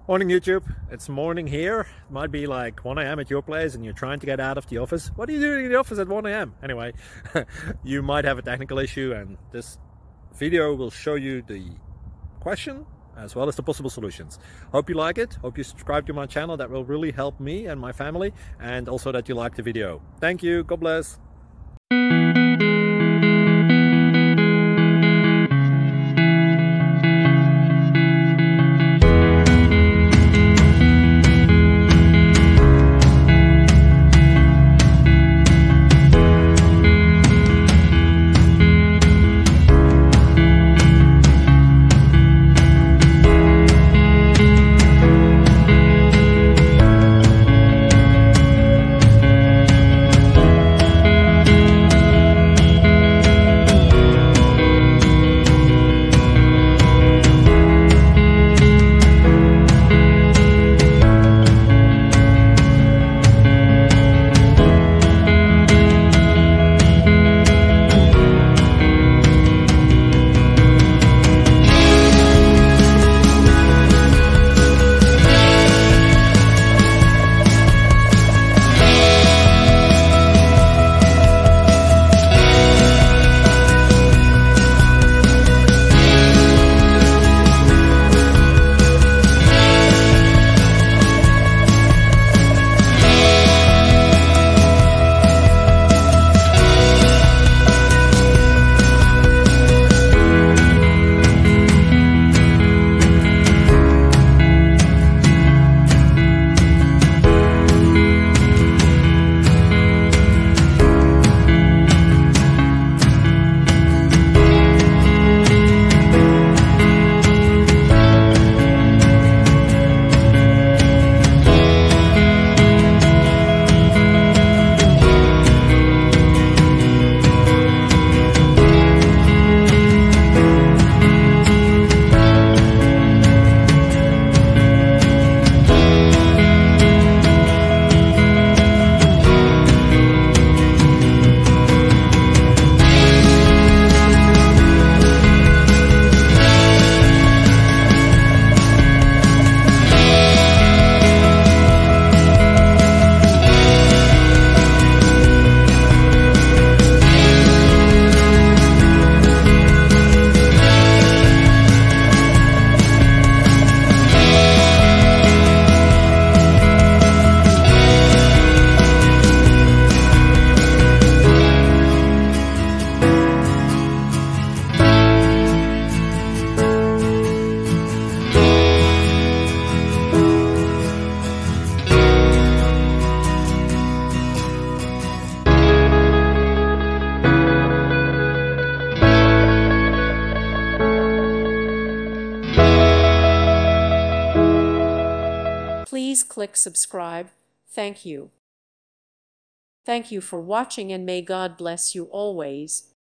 Morning YouTube, it's morning here. It might be like 1 a.m. at your place and you're trying to get out of the office. What are you doing in the office at 1 a.m? Anyway, you might have a technical issue and this video will show you the question as well as the possible solutions. Hope you like it, hope you subscribe to my channel. That will really help me and my family, and also that you like the video. Thank you, God bless. Please click subscribe. Thank you. Thank you for watching, and may God bless you always.